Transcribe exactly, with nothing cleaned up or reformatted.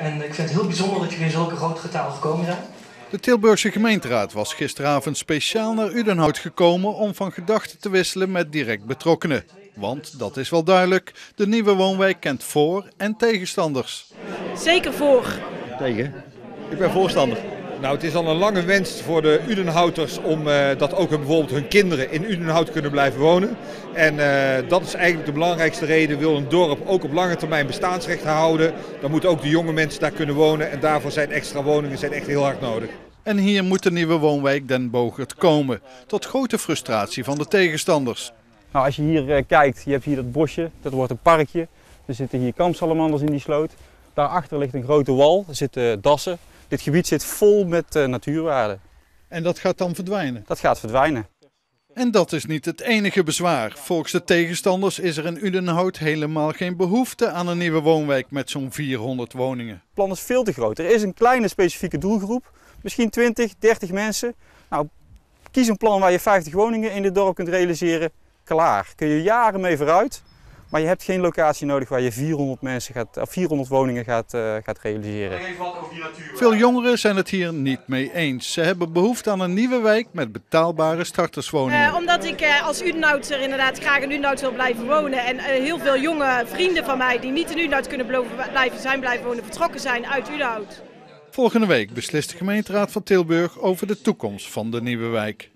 En ik vind het heel bijzonder dat jullie in zulke groot getal gekomen zijn. De Tilburgse gemeenteraad was gisteravond speciaal naar Udenhout gekomen om van gedachten te wisselen met direct betrokkenen. Want, dat is wel duidelijk, de nieuwe woonwijk kent voor- en tegenstanders. Zeker voor. Tegen. Ik ben voorstander. Nou, het is al een lange wens voor de Udenhouters om uh, dat ook hun, bijvoorbeeld hun kinderen in Udenhout kunnen blijven wonen. En uh, dat is eigenlijk de belangrijkste reden. Wil een dorp ook op lange termijn bestaansrecht houden, dan moeten ook de jonge mensen daar kunnen wonen. En daarvoor zijn extra woningen zijn echt heel hard nodig. En hier moet de nieuwe woonwijk Den Bogert komen, tot grote frustratie van de tegenstanders. Nou, als je hier uh, kijkt, je hebt hier dat bosje, dat wordt een parkje. Er zitten hier kampsalamanders in die sloot. Daarachter ligt een grote wal, er zitten dassen. Dit gebied zit vol met uh, natuurwaarden. En dat gaat dan verdwijnen? Dat gaat verdwijnen. En dat is niet het enige bezwaar. Volgens de tegenstanders is er in Udenhout helemaal geen behoefte aan een nieuwe woonwijk met zo'n vierhonderd woningen. Het plan is veel te groot. Er is een kleine specifieke doelgroep, misschien twintig, dertig mensen. Nou, kies een plan waar je vijftig woningen in dit dorp kunt realiseren. Klaar. Kun je jaren mee vooruit. Maar je hebt geen locatie nodig waar je vierhonderd, mensen gaat, of vierhonderd woningen gaat, uh, gaat realiseren. Veel jongeren zijn het hier niet mee eens. Ze hebben behoefte aan een nieuwe wijk met betaalbare starterswoningen. Uh, omdat ik uh, als Udenhoutser inderdaad graag in Udenhout wil blijven wonen. En uh, heel veel jonge vrienden van mij die niet in Udenhout kunnen blijven zijn blijven wonen, vertrokken zijn uit Udenhout. Volgende week beslist de gemeenteraad van Tilburg over de toekomst van de nieuwe wijk.